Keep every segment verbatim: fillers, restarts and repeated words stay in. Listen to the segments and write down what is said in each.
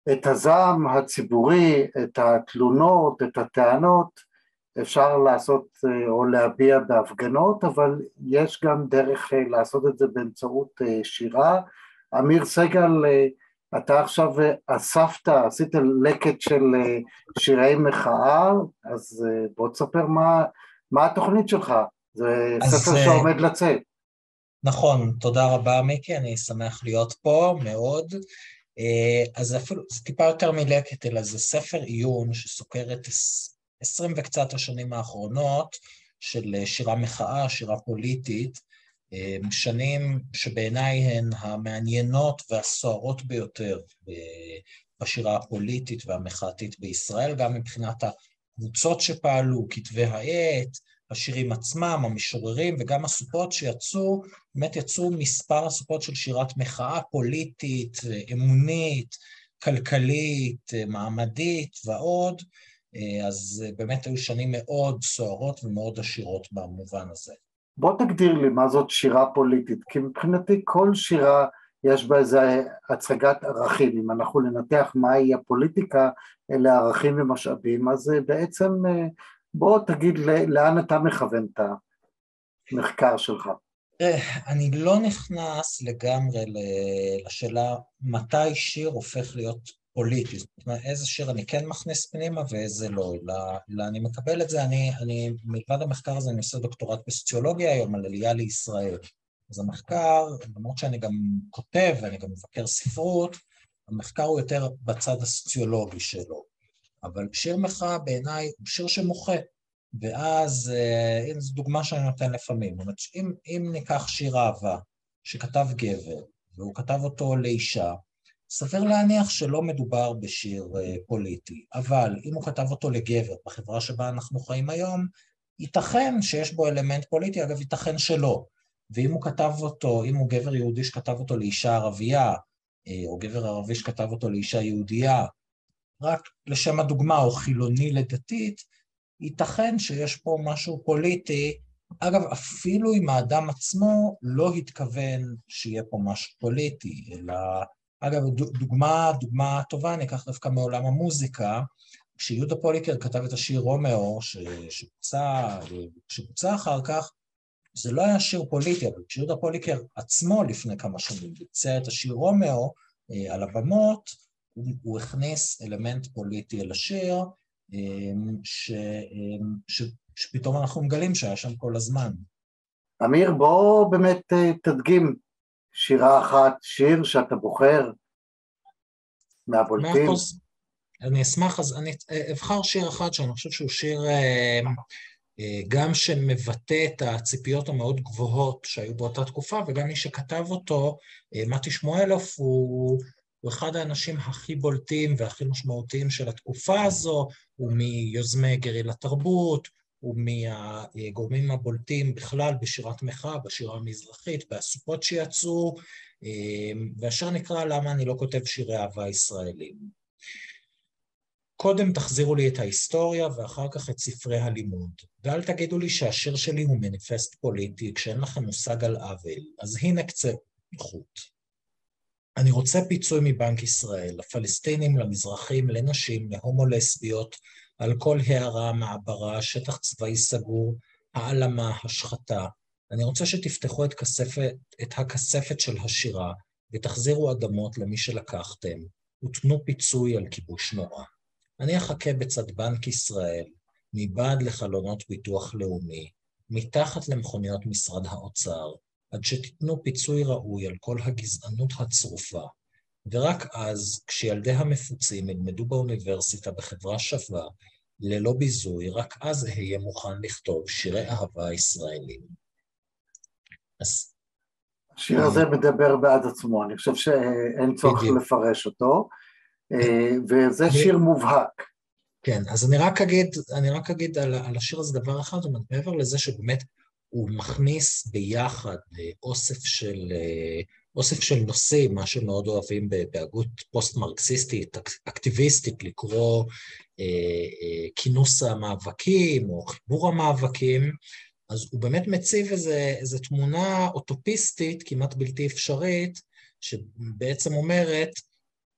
את הזעם הציבורי, את התלונות, את הטענות, אפשר לעשות או להביע בהפגנות, אבל יש גם דרך לעשות את זה באמצעות שירה. אמיר סגל, אתה עכשיו אספת, עשית לקט של שירי מחאה, אז בוא תספר מה, מה התוכנית שלך, זה ספר שעומד לצאת. נכון, תודה רבה מיקי, אני שמח להיות פה מאוד. אז אפילו, זה טיפה יותר מלקט, אלא זה ספר עיון שסוקר את עשרים וקצת השנים האחרונות של שירה מחאה, שירה פוליטית, שנים שבעיניי הן המעניינות והסוערות ביותר בשירה הפוליטית והמחאתית בישראל, גם מבחינת הקבוצות שפעלו, כתבי העת, השירים עצמם, המשוררים וגם הסופות שיצאו, באמת יצאו מספר הסופות של שירת מחאה פוליטית, אמונית, כלכלית, מעמדית ועוד, אז באמת היו שנים מאוד סוערות ומאוד עשירות במובן הזה. בוא תגדיר לי מה זאת שירה פוליטית, כי מבחינתי כל שירה יש בה איזה הצגת ערכים, אם אנחנו לנתח מהי הפוליטיקה, אלה ערכים ומשאבים, אז בעצם בוא תגיד לאן אתה מכוון את המחקר שלך. אני לא נכנס לגמרי לשאלה מתי שיר הופך להיות פוליטי, זאת אומרת, איזה שיר אני כן מכניס פנימה ואיזה לא, אלא אני מקבל את זה, אני, אני, מלבד המחקר הזה אני עושה דוקטורט בסוציולוגיה היום על עלייה לישראל, אז המחקר, למרות שאני גם כותב ואני גם מבקר ספרות, המחקר הוא יותר בצד הסוציולוגי שלו, אבל שיר מחאה בעיניי הוא שיר שמוחה, ואז, הנה זו דוגמה שאני נותן לפעמים, זאת אומרת, אם, אם ניקח שיר אהבה שכתב גבר, והוא כתב אותו לאישה, סביר להניח שלא מדובר בשיר פוליטי, אבל אם הוא כתב אותו לגבר בחברה שבה אנחנו חיים היום, ייתכן שיש בו אלמנט פוליטי, אגב ייתכן שלא, ואם הוא כתב אותו, אם הוא גבר יהודי שכתב אותו לאישה ערבייה, או גבר ערבי שכתב אותו לאישה יהודייה, רק לשם הדוגמה, או חילוני לדתית, ייתכן שיש פה משהו פוליטי, אגב, אפילו אם האדם עצמו לא התכוון שיהיה פה משהו פוליטי, אלא, אגב, דוגמה, דוגמה טובה, אני אקח דווקא מעולם המוזיקה, כשיהודה פוליקר כתב את השיר רומאו, שבוצע, שבוצע אחר כך, זה לא היה שיר פוליטי, אבל כשיהודה פוליקר עצמו לפני כמה שנים ביצע את השיר רומאו על הבמות, הוא, הוא הכניס אלמנט פוליטי אל השיר, ש, ש, שפתאום אנחנו מגלים שהיה שם כל הזמן. אמיר, בוא באמת תדגים שירה אחת, שיר שאתה בוחר מהבולטים. אני אשמח, אז אני אבחר שיר אחד שאני חושב שהוא שיר גם שמבטא את הציפיות המאוד גבוהות שהיו באותה תקופה, וגם מי שכתב אותו, מתי שמואלוף, הוא, הוא אחד האנשים הכי בולטים והכי משמעותיים של התקופה הזו, הוא מיוזמי גרי לתרבות, הוא מהגורמים הבולטים בכלל בשירת מחאה, בשירה המזרחית, באסופות שיצאו, ואשר נקרא למה אני לא כותב שירי אהבה ישראלים. קודם תחזירו לי את ההיסטוריה ואחר כך את ספרי הלימוד, ואל תגידו לי שהשיר שלי הוא מניפסט פוליטי כשאין לכם מושג על עוול, אז הנה קצה חוט. אני רוצה פיצוי מבנק ישראל, לפלסטינים, למזרחים, לנשים, להומו-לסביות, על כל הערה, מעברה, שטח צבאי סגור, העלמה, השחתה. אני רוצה שתפתחו את, כספת, את הכספת של השירה, ותחזירו אדמות למי שלקחתם, ותנו פיצוי על כיבוש נורא. אני אחכה בצד בנק ישראל, מבעד לחלונות ביטוח לאומי, מתחת למכוניות משרד האוצר, עד שתיתנו פיצוי ראוי על כל הגזענות הצרופה, ורק אז, כשילדי המפוצים ילמדו באוניברסיטה בחברה שווה, ללא ביזוי, רק אז אהיה מוכן לכתוב שירי אהבה ישראלים. אז... השיר הזה מדבר בעד עצמו, אני חושב שאין צורך לפרש אותו, וזה שיר מובהק. כן, אז אני רק אגיד, אני רק אגיד על, על השיר הזה דבר אחד, זאת אומרת, מעבר לזה שבאמת הוא מכניס ביחד אוסף של, אוסף של נושאים, מה שמאוד אוהבים בהגות פוסט-מרקסיסטית, אקטיביסטית, לקרוא אה, אה, כינוס המאבקים או חיבור המאבקים, אז הוא באמת מציב איזה, איזה תמונה אוטופיסטית, כמעט בלתי אפשרית, שבעצם אומרת,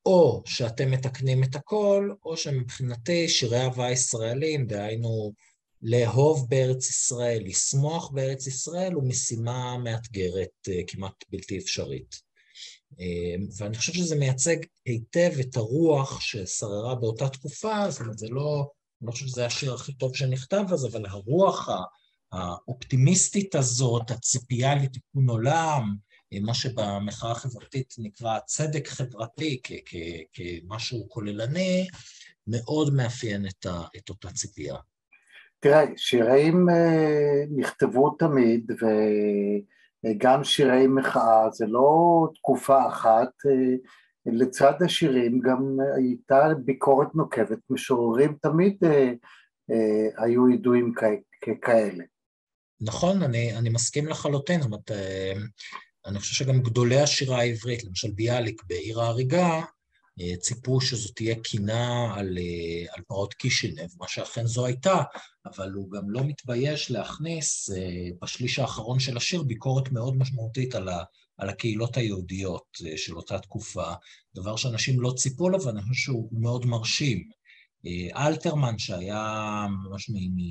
או שאתם מתקנים את הכל, או שמבחינתי שירי אהבה ישראלים, דהיינו לאהוב בארץ ישראל, לשמוח בארץ ישראל, הוא משימה מאתגרת כמעט בלתי אפשרית. ואני חושב שזה מייצג היטב את הרוח ששררה באותה תקופה, זאת אומרת, זה לא, אני לא חושב שזה השיר הכי טוב שנכתב אז, אבל הרוח האופטימיסטית הזאת, הציפייה לתיקון עולם, מה שבמחאה החברתית נקרא צדק חברתי כמשהו כוללני, מאוד מאפיין את אותה ציפייה. תראה, שירים נכתבו תמיד, וגם שירי מחאה, זה לא תקופה אחת, לצד השירים גם הייתה ביקורת נוקבת, משוררים תמיד היו ידועים ככאלה. נכון, אני, אני מסכים לחלוטין, זאת אומרת, אני חושב שגם גדולי השירה העברית, למשל ביאליק בעיר ההריגה, ציפו שזו תהיה קינה על, על פרעות קישינב, מה שאכן זו הייתה, אבל הוא גם לא מתבייש להכניס בשליש האחרון של השיר ביקורת מאוד משמעותית על, ה, על הקהילות היהודיות של אותה תקופה, דבר שאנשים לא ציפו לו, ואני חושב שהוא מאוד מרשים. אלתרמן, שהיה ממש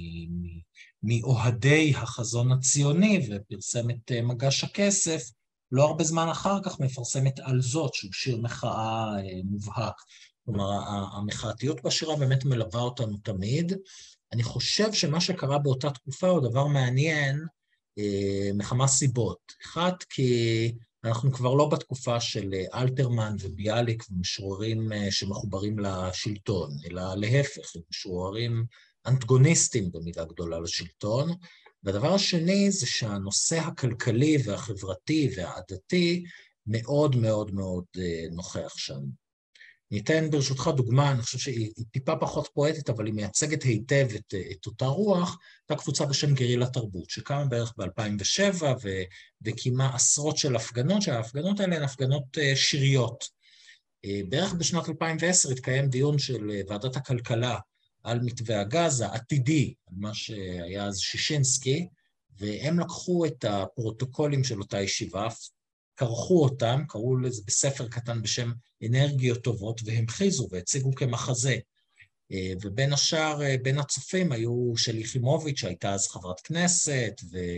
מאוהדי החזון הציוני ופרסם את מגש הכסף, לא הרבה זמן אחר כך מפרסם את על זאת, שהוא שיר מחאה מובהק. כלומר, המחאתיות בשירה באמת מלווה אותנו תמיד. אני חושב שמה שקרה באותה תקופה הוא דבר מעניין מכמה סיבות. אחת, כי אנחנו כבר לא בתקופה של אלתרמן וביאליק ומשוררים שמחוברים לשלטון, אלא להפך, משוררים אנטגוניסטים במידה גדולה לשלטון. והדבר השני זה שהנושא הכלכלי והחברתי והעדתי מאוד מאוד מאוד נוכח שם. ניתן ברשותך דוגמה, אני חושב שהיא טיפה פחות פואטית, אבל היא מייצגת היטב את, את אותה רוח, הייתה קבוצה בשם גרילה תרבות, שקמה בערך ב-אלפיים ושבע, וקיימה עשרות של הפגנות, שההפגנות האלה הן הפגנות שיריות. בערך בשנת אלפיים ועשר התקיים דיון של ועדת הכלכלה, על מתווה הגז העתידי, על מה שהיה אז שישינסקי, והם לקחו את הפרוטוקולים של אותה ישיבה, קרחו אותם, קראו לזה בספר קטן בשם אנרגיות טובות, והמחיזו והציגו כמחזה. ובין השאר, בין הצופים היו שלי יחימוביץ', שהייתה אז חברת כנסת,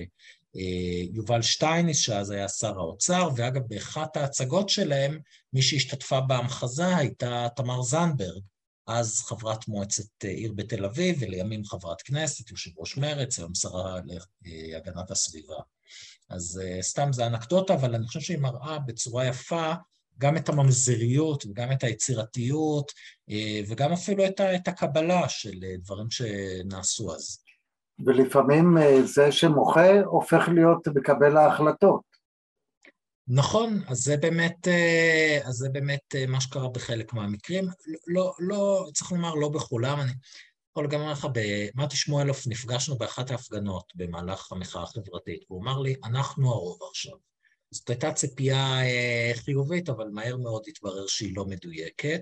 ויובל שטייניץ, שאז היה שר האוצר, ואגב, באחת ההצגות שלהם, מי שהשתתפה בהמחזה הייתה תמר זנדברג, אז חברת מועצת עיר בתל אביב, ולימים חברת כנסת, יושב ראש מרץ, היום שרה להגנת הסביבה. אז סתם זה אנקדוטה, אבל אני חושב שהיא מראה בצורה יפה גם את הממזריות וגם את היצירתיות, וגם אפילו את, את הקבלה של דברים שנעשו אז. ולפעמים זה שמוחה הופך להיות מקבל ההחלטות. נכון, אז זה באמת, אז זה באמת מה שקרה בחלק מהמקרים. לא, לא, צריך לומר, לא בכולם. אני יכול גם לומר לך, במתי שמואלוף נפגשנו באחת ההפגנות במהלך המחאה החברתית, והוא אמר לי, אנחנו הרוב עכשיו. זאת הייתה ציפייה חיובית, אבל מהר מאוד התברר שהיא לא מדויקת.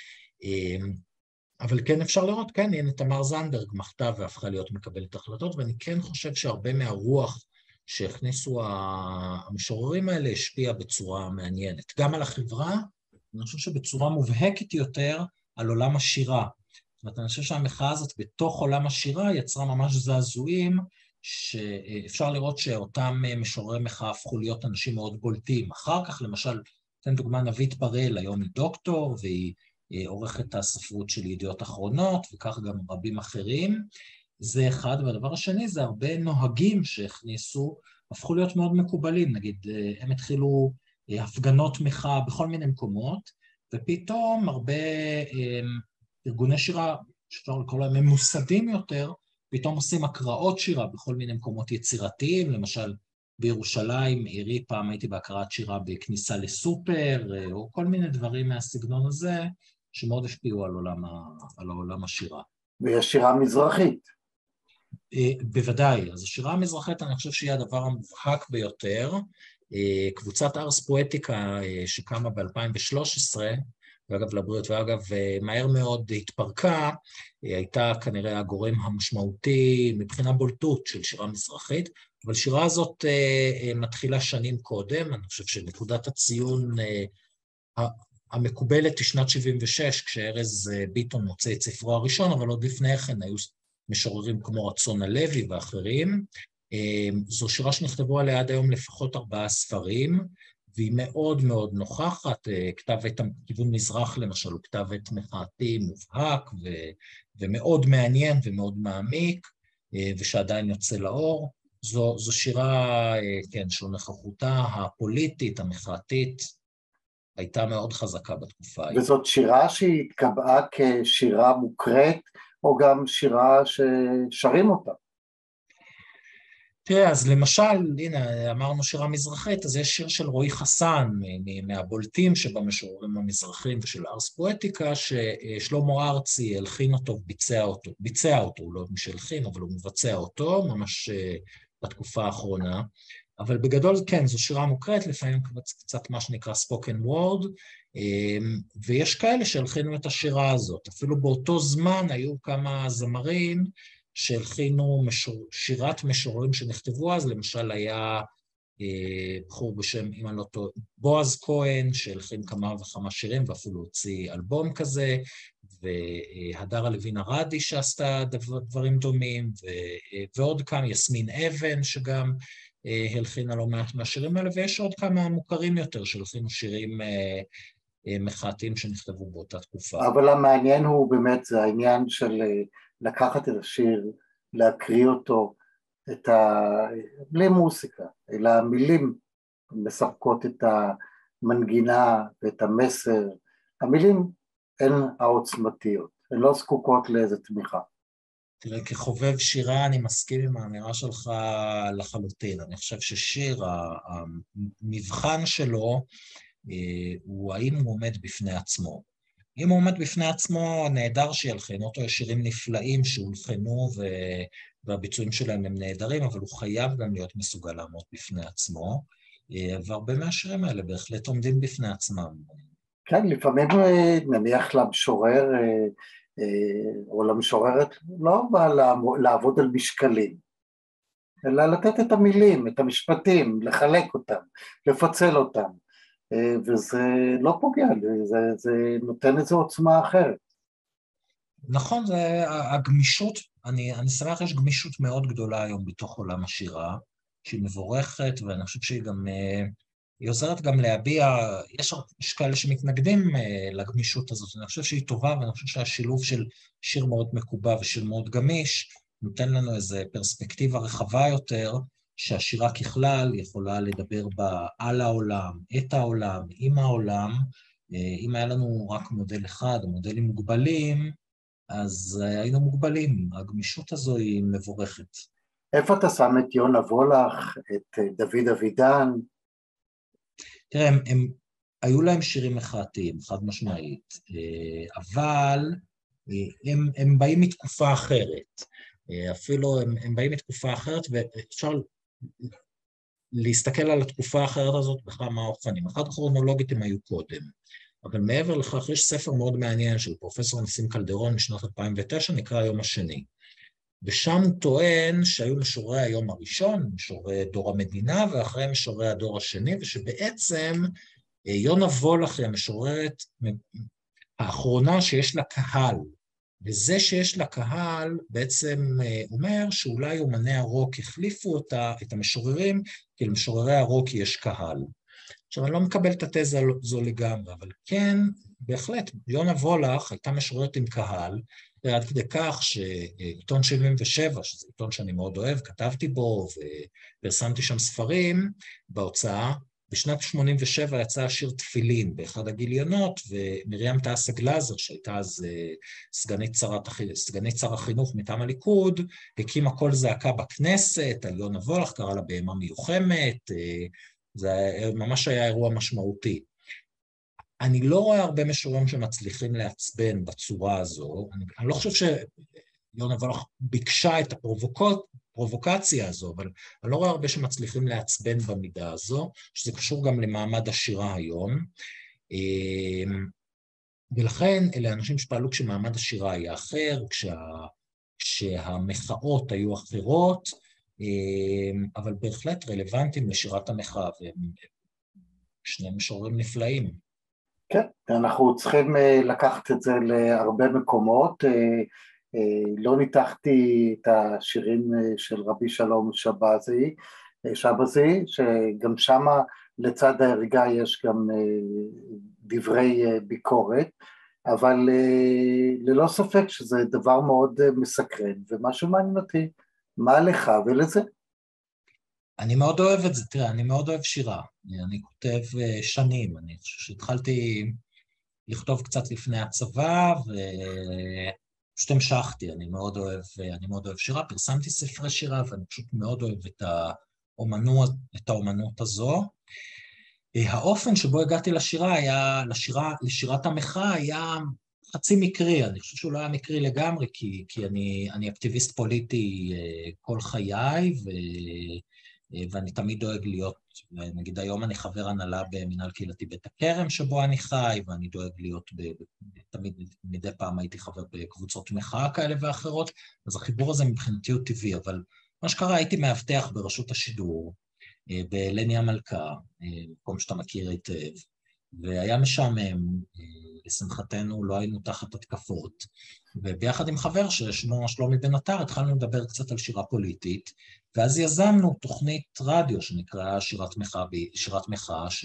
אבל כן אפשר לראות, כן, הנה תמר זנדברג מחתה והפכה להיות מקבלת החלטות, ואני כן חושב שהרבה מהרוח שהכניסו המשוררים האלה השפיע בצורה מעניינת. גם על החברה, אני חושב שבצורה מובהקת יותר על עולם השירה. זאת אומרת, אני חושב שהמחאה הזאת בתוך עולם השירה יצרה ממש זעזועים, שאפשר לראות שאותם משוררי מחאה הפכו להיות אנשים מאוד בולטים. אחר כך, למשל, אתן דוגמה נבית בראל, היום היא דוקטור, והיא עורכת הספרות של ידיעות אחרונות, וכך גם רבים אחרים. זה אחד, והדבר השני זה הרבה נוהגים שהכניסו, הפכו להיות מאוד מקובלים, נגיד, הם התחילו הפגנות מחאה בכל מיני מקומות, ופתאום הרבה ארגוני שירה, שאפשר לקרוא להם ממוסדים יותר, פתאום עושים הקראות שירה בכל מיני מקומות יצירתיים, למשל בירושלים, עירי פעם הייתי בהקראת שירה בכניסה לסופר, או כל מיני דברים מהסגנון הזה, שמאוד השפיעו על עולם, על עולם השירה. ויש שירה מזרחית. בוודאי, אז השירה המזרחית אני חושב שהיא הדבר המובהק ביותר, קבוצת ארס פואטיקה שקמה ב-אלפיים ושלוש עשרה, ואגב לבריאות, ואגב מהר מאוד התפרקה, הייתה כנראה הגורם המשמעותי מבחינה בולטות של שירה מזרחית, אבל שירה הזאת מתחילה שנים קודם, אני חושב שנקודת הציון המקובלת היא שנת שבעים ושש, כשארז ביטון מוצא את ספרו הראשון, אבל עוד לפני כן היו משוררים כמו רצון הלוי ואחרים. זו שירה שנכתבו עליה עד היום לפחות ארבעה ספרים, והיא מאוד מאוד נוכחת. כתב עת כיוון מזרח למשל, הוא כתב עת מחאתי מובהק ו, ומאוד מעניין ומאוד מעמיק, ושעדיין יוצא לאור. זו, זו שירה, כן, שנוכחותה הפוליטית, המחאתית, הייתה מאוד חזקה בתקופה ההיא. וזאת שירה שהיא התקבעה כשירה מוקראת, או גם שירה ששרים אותה? תראה, אז למשל, הנה, אמרנו שירה מזרחית, אז יש שיר של רועי חסן, מהבולטים שבמשוררים המזרחים ושל ארס פואטיקה, ששלמה ארצי הלחין אותו וביצע אותו. ביצע אותו, הוא לא מי שהלחין, אבל הוא מבצע אותו, ממש בתקופה האחרונה. אבל בגדול, כן, זו שירה מוקראת, לפעמים קצת מה שנקרא spoken word, ויש כאלה שהלחינו את השירה הזאת. אפילו באותו זמן היו כמה זמרים שהלחינו משור, שירת משוררים שנכתבו אז, למשל היה בחור בשם, אם אני לא טועה, בועז כהן, שהלחין כמה וכמה שירים, ואפילו הוציא אלבום כזה, והדרה לוין הרדי שעשתה דברים דומים, ועוד כמה, יסמין אבן שגם הלחינה לא מהשירים האלה, ויש עוד כמה מוכרים יותר שהלחינו שירים מחאתיים שנכתבו באותה תקופה. אבל המעניין הוא באמת, זה העניין של לקחת את השיר, להקריא אותו, את ה... בלי מוסיקה, אלא המילים מספקות את המנגינה ואת המסר. המילים הן העוצמתיות, הן לא זקוקות לאיזו תמיכה. תראה, כחובב שירה אני מסכים עם האמירה שלך לחלוטין. אני חושב ששיר, המבחן שלו הוא האם הוא עומד בפני עצמו. אם הוא עומד בפני עצמו, נהדר שילחן אותו, יש שירים נפלאים שהולחנו והביצועים שלהם הם נהדרים, אבל הוא חייב גם להיות מסוגל לעמוד בפני עצמו, והרבה מהשירים האלה בהחלט עומדים בפני עצמם. כן, לפעמים נניח למשורר או למשוררת לא בא לעבוד על משקלים, אלא לתת את המילים, את המשפטים, לחלק אותם, לפצל אותם, וזה לא פוגע, זה, זה נותן איזו עוצמה אחרת. נכון, זה הגמישות, אני, אני שמח, יש גמישות מאוד גדולה היום בתוך עולם השירה, שהיא מבורכת, ואני חושב שהיא גם, היא עוזרת גם להביע, יש, יש כאלה שמתנגדים לגמישות הזאת, אני חושב שהיא טובה, ואני חושב שהשילוב של שיר מאוד מקובע ושיר מאוד גמיש, נותן לנו איזו פרספקטיבה רחבה יותר, שהשירה ככלל יכולה לדבר בה על העולם, את העולם, עם העולם. אם היה לנו רק מודל אחד, או מודלים מוגבלים, אז היינו מוגבלים. הגמישות הזו היא מבורכת. איפה אתה שם את יונה וולך, את דוד אבידן? תראה, הם, הם, היו להם שירים מחאתיים, חד משמעית, אבל הם, הם באים מתקופה אחרת. אפילו הם, הם באים מתקופה אחרת, ואפשר להסתכל על התקופה האחרת הזאת בכמה אופנים. אחד כרונולוגית הם היו קודם, אבל מעבר לכך יש ספר מאוד מעניין של פרופסור ניסים קלדרון משנות אלפיים ותשע, נקרא היום השני. ושם הוא טוען שהיו משוררי היום הראשון, משוררי דור המדינה, ואחרי משוררי הדור השני, ושבעצם יונה וולך היא המשוררת האחרונה שיש לה קהל, וזה שיש לה קהל בעצם אומר שאולי אומני הרוק החליפו אותה, את המשוררים, כי למשוררי הרוק יש קהל. עכשיו, אני לא מקבל את התזה זו לגמרי, אבל כן, בהחלט, יונה וולך הייתה משוררת עם קהל, עד כדי כך שעיתון שבעים ושבע, שזה עיתון שאני מאוד אוהב, כתבתי בו ופרסמתי שם ספרים בהוצאה, בשנת שמונים ושבע יצא השיר תפילין באחד הגיליונות, ומרים תעסה גלזר, שהייתה אז סגנית, שרת, סגנית שר החינוך מטעם הליכוד, הקימה קול זעקה בכנסת, על יונה וולך, קרא לה בהמה מיוחמת, זה ממש היה אירוע משמעותי. אני לא רואה הרבה משוררים שמצליחים לעצבן בצורה הזו, אני, אני לא חושב שיונה וולך ביקשה את הפרובוקציה הזו, אבל אני לא רואה הרבה שמצליחים לעצבן במידה הזו, שזה קשור גם למעמד השירה היום, ולכן אלה אנשים שפעלו כשמעמד השירה היה אחר, כשה, כשהמחאות היו אחרות, אבל בהחלט רלוונטיים לשירת המחאה, והם שני משוררים נפלאים. כן, אנחנו צריכים לקחת את זה להרבה מקומות. לא ניתחתי את השירים של רבי שלום שבזי, שבזי, שגם שמה לצד הערגה יש גם דברי ביקורת, אבל ללא ספק שזה דבר מאוד מסקרן, ומשהו מעניין אותי, מה לך ולזה? אני מאוד אוהב את זה, תראה, אני מאוד אוהב שירה, אני כותב שנים, אני חושב שהתחלתי לכתוב קצת לפני הצבא, ופשוט המשכתי, אני מאוד אוהב, אני מאוד אוהב שירה, פרסמתי ספרי שירה, ואני פשוט מאוד אוהב את האומנות, את האומנות הזו. האופן שבו הגעתי לשירה היה, לשירה, לשירת המחאה היה חצי מקרי, אני חושב שהוא לא היה מקרי לגמרי, כי, כי אני, אני אקטיביסט פוליטי כל חיי, ו... ואני תמיד דואג להיות, נגיד היום אני חבר הנהלה במנהל קהילתי בית הכרם שבו אני חי, ואני דואג להיות, ב, תמיד מדי פעם הייתי חבר בקבוצות מחאה כאלה ואחרות, אז החיבור הזה מבחינתי הוא טבעי, אבל מה שקרה, הייתי מאבטח ברשות השידור, בלני המלכה, מקום שאתה מכיר היטב, והיה משעמם, לשמחתנו לא היינו תחת התקפות, וביחד עם חבר ששמו שלומי בן עטר, התחלנו לדבר קצת על שירה פוליטית, ואז יזמנו תוכנית רדיו שנקרא שירת מחאה, שירת מחאה ש...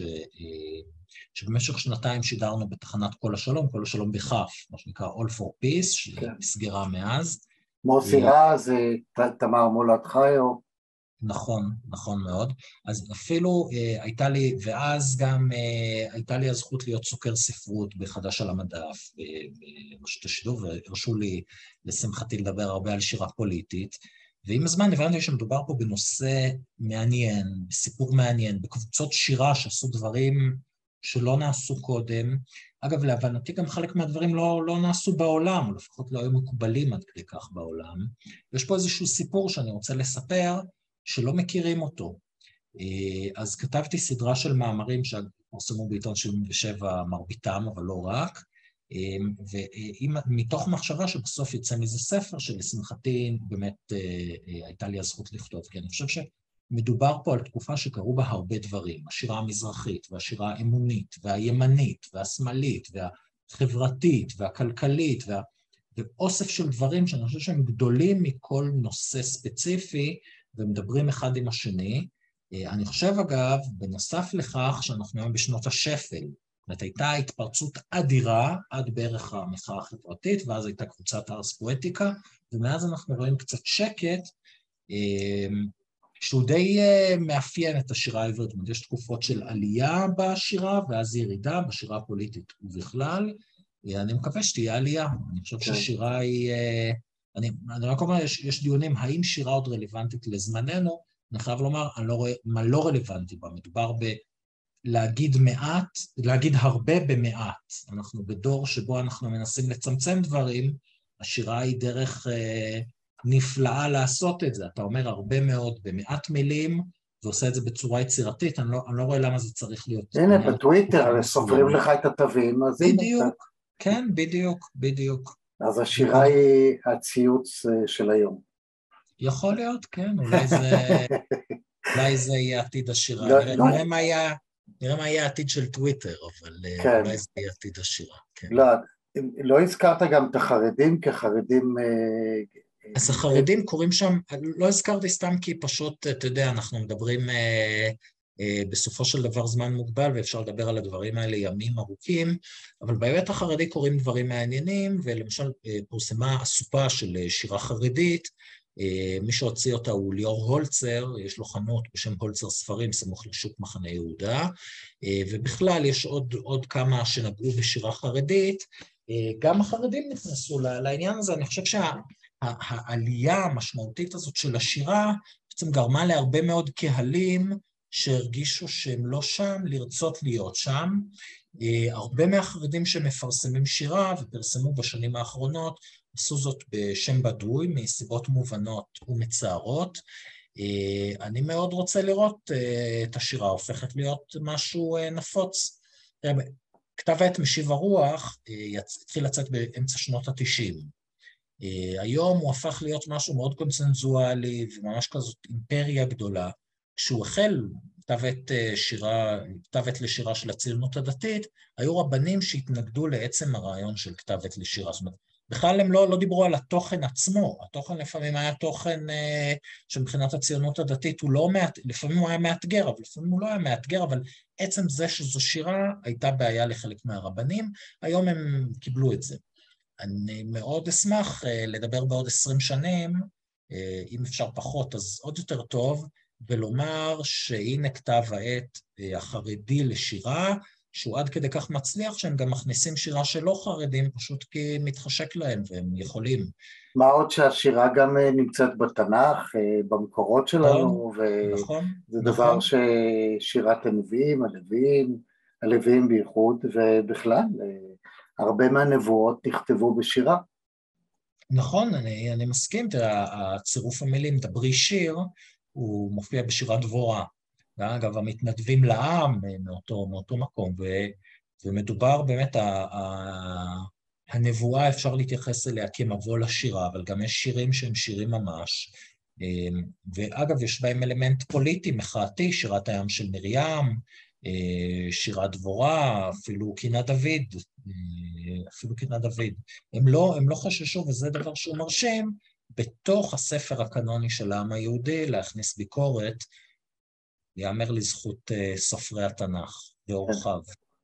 שבמשך שנתיים שידרנו בתחנת כל השלום, כל השלום בכף, מה שנקרא All for Peace, שנסגרה מאז. מוסי רז, תמר מולד חיו. נכון, נכון מאוד. אז אפילו אה, הייתה לי, ואז גם אה, הייתה לי הזכות להיות סוקר ספרות בחדש על המדף, ברשות השידור, והרשו לי לשמחתי לדבר הרבה על שירה פוליטית, ועם הזמן הבנתי שמדובר פה בנושא מעניין, בסיפור מעניין, בקבוצות שירה שעשו דברים שלא נעשו קודם. אגב, להבנתי גם חלק מהדברים לא, לא נעשו בעולם, או לפחות לא היו מקובלים עד כדי כך בעולם. יש פה איזשהו סיפור שאני רוצה לספר, שלא מכירים אותו. אז כתבתי סדרה של מאמרים שפורסמו בעיתון שבעים ושבע מרביתם, אבל לא רק, ומתוך מחשבה שבסוף יצא מזה ספר, שלשמחתי באמת הייתה לי הזכות לכתוב, כי אני חושב שמדובר פה על תקופה שקרו בה הרבה דברים, השירה המזרחית, והשירה האמונית, והימנית, והשמאלית, והחברתית, והכלכלית, וה... ואוסף של דברים שאני חושב שהם גדולים מכל נושא ספציפי, ומדברים אחד עם השני. אני חושב אגב, בנוסף לכך שאנחנו היום בשנות השפל, זאת הייתה התפרצות אדירה עד בערך המחאה החברתית, ואז הייתה קבוצת ארס פואטיקה, ומאז אנחנו רואים קצת שקט, שהוא די מאפיין את השירה העברית. זאת אומרת, יש תקופות של עלייה בשירה, ואז ירידה בשירה הפוליטית ובכלל. אני מקווה שתהיה עלייה. אני חושב ששירה היא... אני, אני רק אומר, יש, יש דיונים, האם שירה עוד רלוונטית לזמננו? אני חייב לומר, אני לא רואה מה לא רלוונטי בה. מדובר בלהגיד מעט, להגיד הרבה במעט. אנחנו בדור שבו אנחנו מנסים לצמצם דברים, השירה היא דרך אה, נפלאה לעשות את זה. אתה אומר הרבה מאוד במעט מילים, ועושה את זה בצורה יצירתית, אני לא, אני לא רואה למה זה צריך להיות. הנה, בטוויטר, סופרים לך את התווים, אז בדיוק, כן, בדיוק, בדיוק. אז השירה היא הציוץ של היום. יכול להיות, כן, אולי זה, אולי זה יהיה עתיד השירה. לא, נראה, לא. נראה, מה היה, נראה מה יהיה העתיד של טוויטר, אבל כן. אולי זה יהיה עתיד השירה. כן. לא, לא הזכרת גם את החרדים כחרדים... אז החרדים קוראים שם, לא הזכרתי סתם כי פשוט, אתה יודע, אנחנו מדברים בסופו של דבר זמן מוגבל, ואפשר לדבר על הדברים האלה ימים ארוכים, אבל באמת החרדי קוראים דברים מעניינים, ולמשל פורסמה אסופה של שירה חרדית, מי שהוציא אותה הוא ליאור הולצר, יש לו חנות בשם הולצר ספרים, סמוך לשוק מחנה יהודה, ובכלל יש עוד, עוד כמה שנגעו בשירה חרדית, גם החרדים נכנסו לעניין הזה. אני חושב שהעלייה המשמעותית הזאת של השירה, בעצם גרמה להרבה מאוד קהלים, שהרגישו שהם לא שם, לרצות להיות שם. הרבה מהחרדים שמפרסמים שירה, ופרסמו בשנים האחרונות, עשו זאת בשם בדוי, מסיבות מובנות ומצערות. אני מאוד רוצה לראות את השירה, הופכת להיות משהו נפוץ. כתב העת משיב הרוח התחיל לצאת באמצע שנות ה-תשעים. היום הוא הפך להיות משהו מאוד קונצנזואלי, וממש כזאת אימפריה גדולה. כשהוא החל, כתב עת שירה, כתב עת לשירה של הציונות הדתית, היו רבנים שהתנגדו לעצם הרעיון של כתב עת לשירה. זאת אומרת, בכלל הם לא, לא דיברו על התוכן עצמו, התוכן לפעמים היה תוכן אה, שמבחינת הציונות הדתית הוא לא, מעט, לפעמים הוא היה מאתגר, אבל לפעמים הוא לא היה מאתגר, אבל עצם זה שזו שירה הייתה בעיה לחלק מהרבנים, היום הם קיבלו את זה. אני מאוד אשמח אה, לדבר בעוד עשרים שנים, אה, אם אפשר פחות אז עוד יותר טוב, ולומר שהנה כתב העת אה, החרדי לשירה, שהוא עד כדי כך מצליח שהם גם מכניסים שירה שלא חרדים, פשוט כי מתחשק להם והם יכולים. מה עוד שהשירה גם נמצאת בתנ"ך, במקורות שלנו, נכון, וזה נכון. דבר ששירת הנביאים, הלוויים, הלוויים בייחוד, ובכלל, הרבה מהנבואות נכתבו בשירה. נכון, אני, אני מסכים, תראה, הצירוף המילים דברי שיר, הוא מופיע בשירת דבורה. ואגב, המתנדבים לעם מאותו, מאותו מקום, ו, ומדובר באמת, ה, ה, הנבואה אפשר להתייחס אליה כמבוא לשירה, אבל גם יש שירים שהם שירים ממש, ואגב, יש בהם אלמנט פוליטי, מחאתי, שירת הים של מרים, שירת דבורה, אפילו קינה דוד, אפילו קינה דוד. הם לא, הם לא חששו, וזה דבר שהוא מרשים, בתוך הספר הקנוני של העם היהודי, להכניס ביקורת, יאמר לזכות סופרי התנ"ך ואורחיו.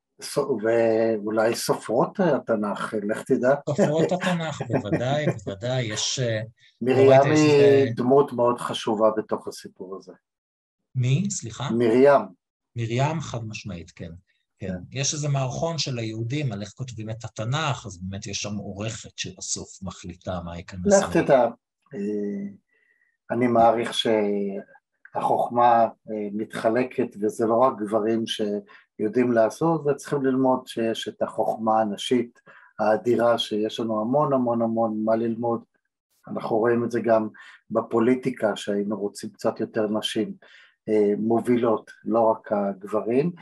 ואולי סופרות התנ"ך, לך תדע. סופרות התנ"ך, בוודאי, בוודאי, יש... מרים היא דמות מאוד חשובה בתוך הסיפור הזה. מי? סליחה? מרים. מרים חד משמעית, כן. כן. יש איזה מערכון של היהודים על איך כותבים את התנ"ך, אז באמת יש שם עורכת שבסוף מחליטה מה ייכנס. לך תדע, אני מעריך ש... החוכמה מתחלקת, וזה לא רק גברים שיודעים לעשות, וצריכים ללמוד שיש את החוכמה הנשית האדירה, שיש לנו המון המון המון מה ללמוד. אנחנו רואים את זה גם בפוליטיקה, שהיינו רוצים קצת יותר נשים מובילות, לא רק הגברים.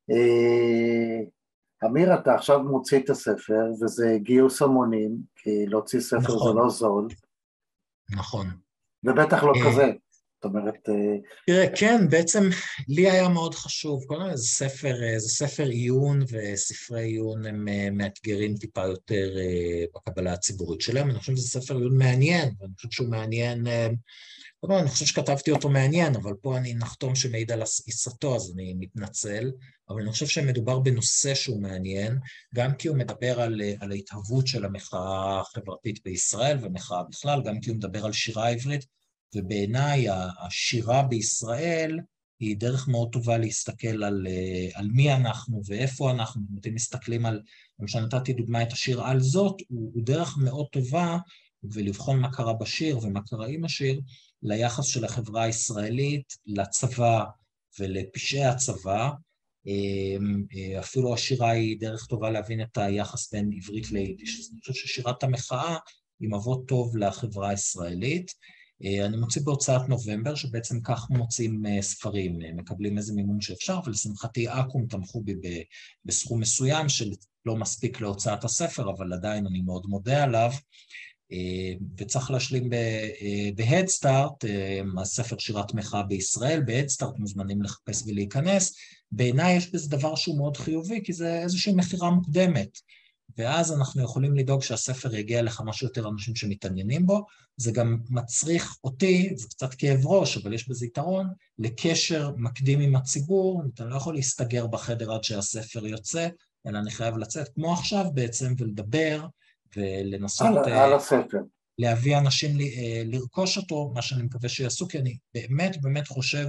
אמיר, אתה עכשיו מוציא את הספר, וזה גיוס המונים, כי להוציא ספר נכון. זה לא זול. נכון. ובטח לא כזה. זאת אומרת... תראה, כן, בעצם לי היה מאוד חשוב, כל מיני, זה ספר, זה ספר עיון, וספרי עיון הם מאתגרים טיפה יותר בקבלה הציבורית שלהם, אני חושב שזה ספר עיון מעניין, ואני חושב שהוא מעניין, אני חושב שכתבתי אותו מעניין, אבל פה אני נחתום שמעיד על עיסתו, אז אני מתנצל, אבל אני חושב שמדובר בנושא שהוא מעניין, גם כי הוא מדבר על, על ההתהוות של המחאה החברתית בישראל, ומחאה בכלל, גם כי הוא מדבר על שירה עברית, ובעיניי השירה בישראל היא דרך מאוד טובה להסתכל על, על מי אנחנו ואיפה אנחנו, אם מסתכלים על, למשל נתתי דוגמה את השיר על זאת, הוא, הוא דרך מאוד טובה, ולבחון מה קרה בשיר ומה קרה עם השיר, ליחס של החברה הישראלית לצבא ולפשעי הצבא, אפילו השירה היא דרך טובה להבין את היחס בין עברית ליידיש, אז אני חושב ששירת המחאה היא מבוא טוב לחברה הישראלית, אני מוציא בהוצאת נובמבר, שבעצם כך מוצאים ספרים, מקבלים איזה מימון שאפשר, ולשמחתי אקו"ם תמכו בי בסכום מסוים, שלא מספיק להוצאת הספר, אבל עדיין אני מאוד מודה עליו, וצריך להשלים בהדסטארט, הספר שירת מחאה בישראל, בהדסטארט מוזמנים לחפש ולהיכנס, בעיניי יש בזה דבר שהוא מאוד חיובי, כי זה איזושהי מחירה מוקדמת, ואז אנחנו יכולים לדאוג שהספר יגיע לכמה שיותר אנשים שמתעניינים בו, זה גם מצריך אותי, זה קצת כאב ראש, אבל יש בזה יתרון, לקשר מקדים עם הציבור, אתה לא יכול להסתגר בחדר עד שהספר יוצא, אלא אני חייב לצאת, כמו עכשיו בעצם, ולדבר, ולנסות על, על הספר. להביא אנשים לרכוש אותו, מה שאני מקווה שיעשו, כי אני באמת באמת חושב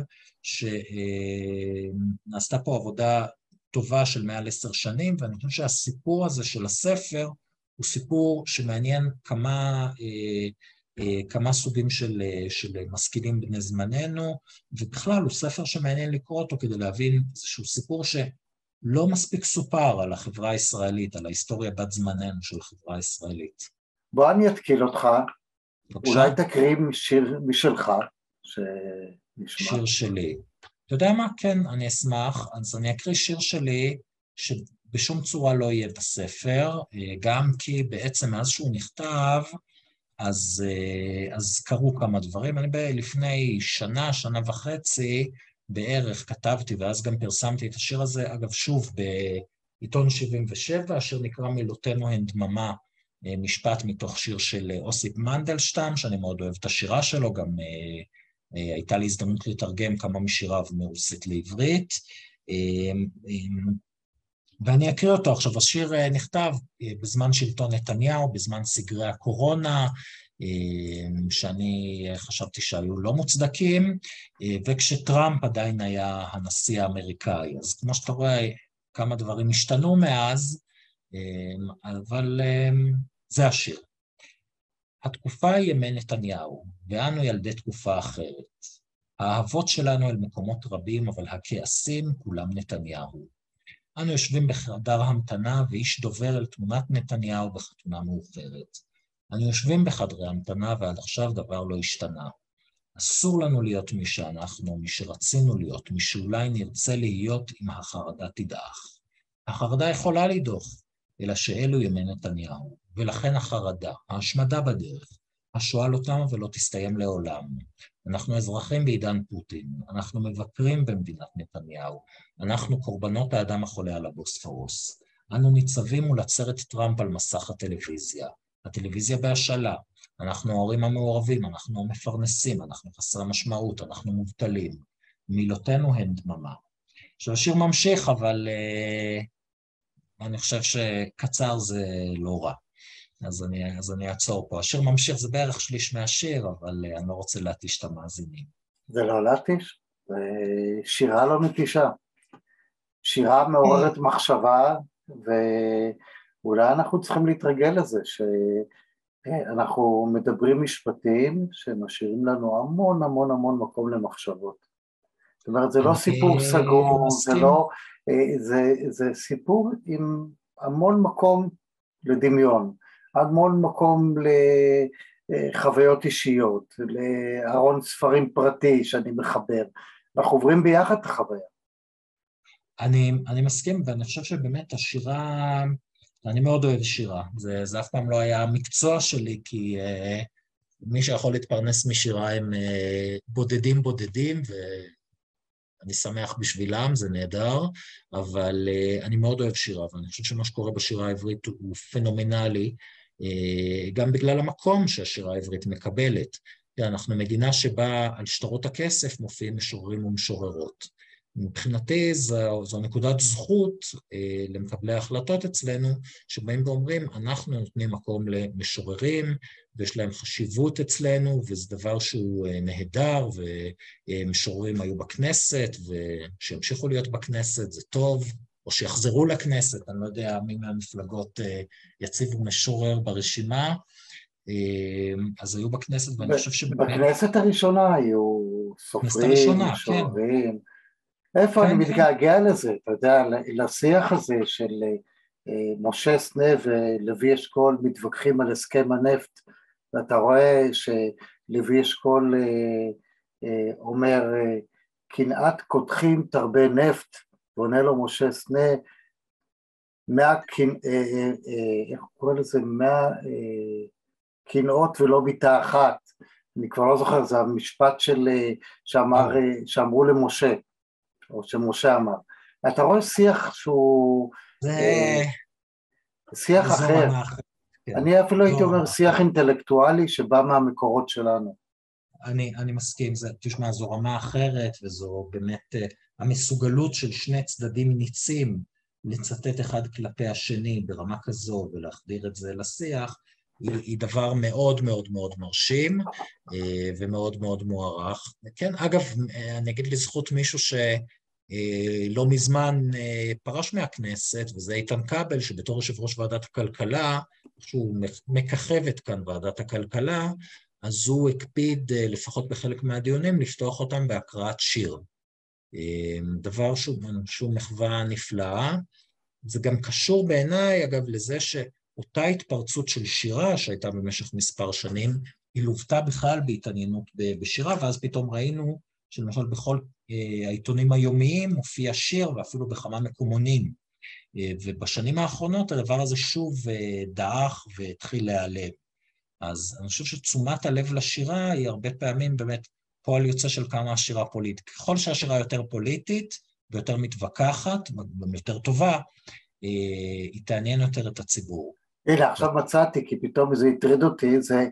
שנעשתה פה עבודה טובה של מעל עשר שנים, ואני חושב שהסיפור הזה של הספר הוא סיפור שמעניין כמה, כמה סוגים של, של משכילים בני זמננו, ובכלל הוא ספר שמעניין לקרוא אותו כדי להבין איזשהו סיפור שלא מספיק סופר על החברה הישראלית, על ההיסטוריה בת זמננו של החברה הישראלית. בוא אני אתקיל אותך, בבקשה. אולי תקריא שיר משלך, שנשמע. שיר שלי. אתה יודע מה? כן, אני אשמח. אז אני אקריא שיר שלי שבשום צורה לא יהיה בספר, גם כי בעצם מאז שהוא נכתב, אז, אז קרו כמה דברים. אני לפני שנה, שנה וחצי, בערך כתבתי, ואז גם פרסמתי את השיר הזה, אגב שוב בעיתון שבעים ושבע, השיר נקרא מילותינו הן דממה, משפט מתוך שיר של אוסיפ מנדלשטם, שאני מאוד אוהב את השירה שלו, גם הייתה לי הזדמנות לתרגם כמה משיריו מרוסית לעברית, ואני אקריא אותו עכשיו. השיר נכתב בזמן שלטון נתניהו, בזמן סגרי הקורונה, שאני חשבתי שהיו לא מוצדקים, וכשטראמפ עדיין היה הנשיא האמריקאי. אז כמו שאתה רואה, כמה דברים השתנו מאז, אבל זה השיר. התקופה היא ימי נתניהו, ואנו ילדי תקופה אחרת. האהבות שלנו אל מקומות רבים, אבל הכעסים כולם נתניהו. אנו יושבים בחדר המתנה, ואיש דובר אל תמונת נתניהו בחתונה מאוחרת. אנו יושבים בחדרי המתנה, ועד עכשיו דבר לא השתנה. אסור לנו להיות מי שאנחנו, מי שרצינו להיות, מי שאולי נרצה להיות אם החרדה תדעך. החרדה יכולה לדוח, אלא שאלו ימי נתניהו, ולכן החרדה, ההשמדה בדרך, השואה לא תמה ולא תסתיים לעולם. אנחנו אזרחים בעידן פוטין, אנחנו מבקרים במדינת נתניהו, אנחנו קורבנות האדם החולה על הבוספורוס. אנו ניצבים מול עצרת טראמפ על מסך הטלוויזיה. הטלוויזיה בהשאלה, אנחנו ההורים המעורבים, אנחנו המפרנסים, אנחנו חסרי משמעות, אנחנו מובטלים. מילותינו הן דממה. עכשיו השיר ממשיך, אבל uh, אני חושב שקצר זה לא רע. אז אני, אז אני אעצור פה. השיר ממשיך, זה בערך שליש מהשיר, אבל uh, אני לא רוצה להתיש את המאזינים. זה לא להתיש, זה שירה לא מתישה. שירה מעוררת מחשבה, ואולי אנחנו צריכים להתרגל לזה, שאנחנו מדברים משפטים שמשאירים לנו המון המון המון מקום למחשבות. זאת אומרת, זה לא סיפור סגור, זה לא, זה, זה סיפור עם המון מקום לדמיון, המון מקום לחוויות אישיות, לארון ספרים פרטי שאני מחבר. אנחנו עוברים ביחד את החוויה. אני, אני מסכים, ואני חושב שבאמת השירה, אני מאוד אוהב שירה, זה, זה אף פעם לא היה המקצוע שלי, כי uh, מי שיכול להתפרנס משירה הם uh, בודדים בודדים, ואני שמח בשבילם, זה נהדר, אבל uh, אני מאוד אוהב שירה, ואני חושב שמה שקורה בשירה העברית הוא פנומנלי, uh, גם בגלל המקום שהשירה העברית מקבלת. אנחנו מדינה שבה על שטרות הכסף מופיעים משוררים ומשוררות. מבחינתי זו, זו נקודת זכות אה, למקבלי ההחלטות אצלנו, שבאים ואומרים, אנחנו נותנים מקום למשוררים, ויש להם חשיבות אצלנו, וזה דבר שהוא אה, נהדר, ומשוררים היו בכנסת, ושימשיכו להיות בכנסת, זה טוב, או שיחזרו לכנסת, אני לא יודע מי מהמפלגות אה, יציבו משורר ברשימה, אה, אז היו בכנסת, ואני חושב שבאמת... בכנסת הראשונה היו סופרים, משוררים, כן. איפה אני מתגעגע לזה, אתה יודע, לשיח הזה של משה סנה ולוי אשכול מתווכחים על הסכם הנפט, ואתה רואה שלוי אשכול אומר, קנאת קודחים תרבה נפט, ועונה לו משה סנה, איך קורא לזה, מאה קנאות ולא ביטה אחת, אני כבר לא זוכר, זה המשפט של, שאמר, שאמרו למשה, או שמשה אמר. אתה רואה שיח שהוא... זה... שיח אחר. אני אפילו הייתי אומר שיח אינטלקטואלי שבא מהמקורות שלנו. אני, אני מסכים, זה, תשמע, זו רמה אחרת, וזו באמת המסוגלות של שני צדדים ניצים, לצטט אחד כלפי השני ברמה כזו, ולהחדיר את זה לשיח, היא, היא דבר מאוד מאוד מאוד מרשים, ומאוד מאוד מוערך. כן, אגב, אני אגיד לזכות מישהו ש... לא מזמן פרש מהכנסת, וזה איתן כבל, שבתור יושב ראש ועדת הכלכלה, שהוא מככבת כאן ועדת הכלכלה, אז הוא הקפיד, לפחות בחלק מהדיונים, לפתוח אותם בהקראת שיר. דבר שהוא, שהוא מחווה נפלאה. זה גם קשור בעיניי, אגב, לזה שאותה התפרצות של שירה, שהייתה במשך מספר שנים, היא לוותה בכלל בהתעניינות בשירה, ואז פתאום ראינו שלמשל בכל העיתונים היומיים מופיע שיר, ואפילו בכמה מקומונים. ובשנים האחרונות הדבר הזה שוב דעך והתחיל להיעלם. אז אני חושב שתשומת הלב לשירה היא הרבה פעמים באמת פועל יוצא של כמה השירה פוליטית. ככל שהשירה יותר פוליטית ויותר מתווכחת, גם יותר טובה, היא תעניין יותר את הציבור. הנה, עכשיו מצאתי, כי פתאום זה הטריד אותי, זה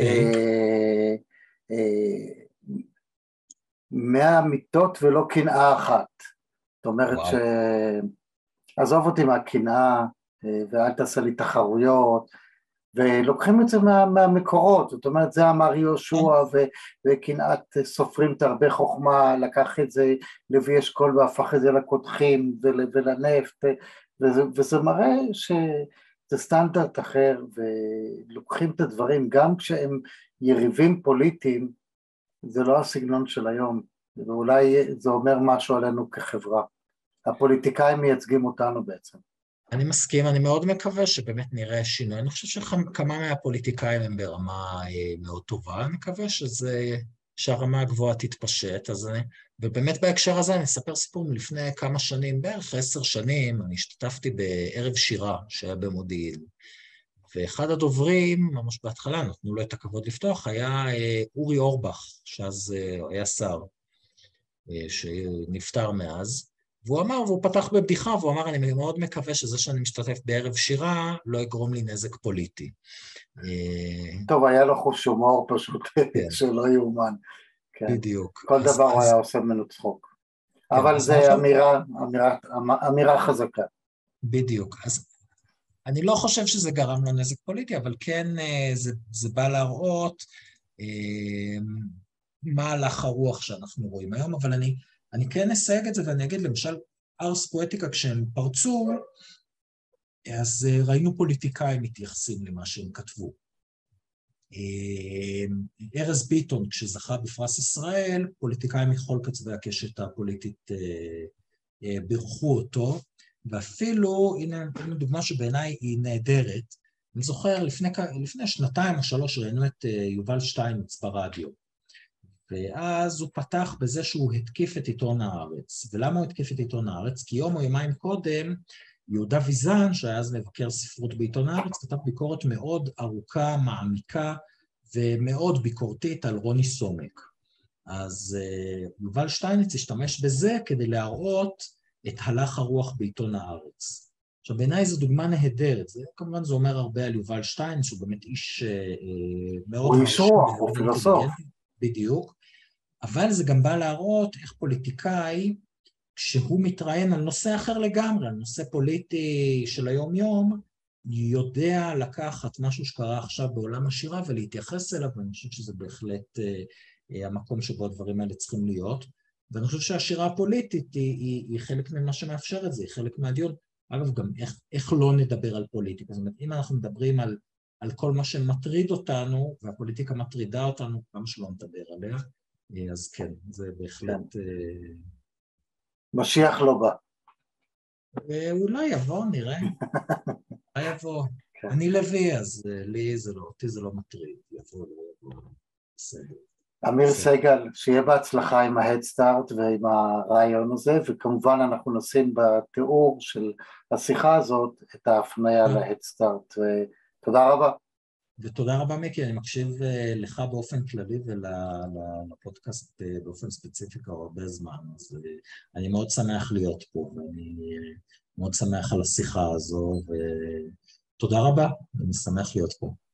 מאה מיטות ולא קנאה אחת. זאת אומרת ש... עזוב אותי מהקנאה, ואל תעשה לי תחרויות, ולוקחים את זה מה, מהמקורות, זאת אומרת, זה אמר יהושע, וקנאת סופרים תרבה חוכמה, לקח את זה לוי אשכול, והפך את זה לקודחים ולנפט, וזה, וזה מראה שזה סטנדרט אחר, ולוקחים את הדברים, גם כשהם יריבים פוליטיים, זה לא הסגנון של היום, ואולי זה אומר משהו עלינו כחברה. הפוליטיקאים מייצגים אותנו בעצם. אני מסכים, אני מאוד מקווה שבאמת נראה שינוי. אני חושב שכמה מהפוליטיקאים הם ברמה מאוד טובה, אני מקווה שזה, שהרמה הגבוהה תתפשט, אז אני, ובאמת בהקשר הזה אני אספר סיפור מלפני כמה שנים, בערך עשר שנים, אני השתתפתי בערב שירה שהיה במודיעין, ואחד הדוברים, ממש בהתחלה, נתנו לו את הכבוד לפתוח, היה אורי אורבך, שאז היה שר, שנפטר מאז, והוא אמר, והוא פתח בבדיחה, והוא אמר, אני מאוד מקווה שזה שאני משתתף בערב שירה, לא יגרום לי נזק פוליטי. טוב, היה לו חוש הומור פשוט, שלא יאומן. בדיוק. כל דבר הוא היה עושה ממנו צחוק. אבל זה אמירה חזקה. בדיוק. אז אני לא חושב שזה גרם לו נזק פוליטי, אבל כן זה בא להראות מה הלך הרוח שאנחנו רואים היום, אבל אני... אני כן אסייג את זה ואני אגיד, למשל, ארס פואטיקה, כשהם פרצו, אז ראינו פוליטיקאים מתייחסים למה שהם כתבו. ארז ביטון, כשזכה בפרס ישראל, פוליטיקאים מכל קצווי הקשת הפוליטית בירכו אותו, ואפילו, הנה דוגמה שבעיניי היא נהדרת, אני זוכר, לפני, לפני שנתיים או שלוש ראינו את יובל שטייניץ ברדיו, ואז הוא פתח בזה שהוא התקיף את עיתון הארץ. ולמה הוא התקיף את עיתון הארץ? כי יום או יומיים קודם, יהודה ויזן, שהיה אז מבקר ספרות בעיתון הארץ, כתב ביקורת מאוד ארוכה, מעמיקה, ומאוד ביקורתית על רוני סומק. אז יובל שטייניץ השתמש בזה כדי להראות את הלך הרוח בעיתון הארץ. עכשיו, בעיניי זו דוגמה נהדרת. זה, כמובן זה אומר הרבה על יובל שטייניץ, שהוא באמת איש מאוד... הוא איש רוח, הוא פילוסוף. בדיוק, אבל זה גם בא להראות איך פוליטיקאי, כשהוא מתראיין על נושא אחר לגמרי, על נושא פוליטי של היום-יום, יודע לקחת משהו שקרה עכשיו בעולם השירה ולהתייחס אליו, ואני חושב שזה בהחלט אה, המקום שבו הדברים האלה צריכים להיות, ואני חושב שהשירה הפוליטית היא, היא, היא חלק ממה שמאפשר את זה, היא חלק מהדיון. אגב, גם איך, איך לא נדבר על פוליטיקה, זאת אומרת, אם אנחנו מדברים על על כל מה שמטריד אותנו, והפוליטיקה מטרידה אותנו, כמה שלא נדבר עליה, אז כן, זה בהחלט... משיח לא בא. אולי יבוא, נראה. אולי יבוא. אני לוי, אז לי זה לא, אותי זה לא מטריד. יבוא, לא יבוא. בסדר. אמיר סגל, שיהיה בהצלחה עם ההדסטארט ועם הרעיון הזה, וכמובן אנחנו נשים בתיאור של השיחה הזאת את ההפניה להדסטארט, תודה רבה. ותודה רבה מיקי, אני מקשיב לך באופן כללי ולפודקאסט באופן ספציפי כבר הרבה זמן, אז אני מאוד שמח להיות פה, ואני מאוד שמח על השיחה הזו, ותודה רבה, אני שמח להיות פה.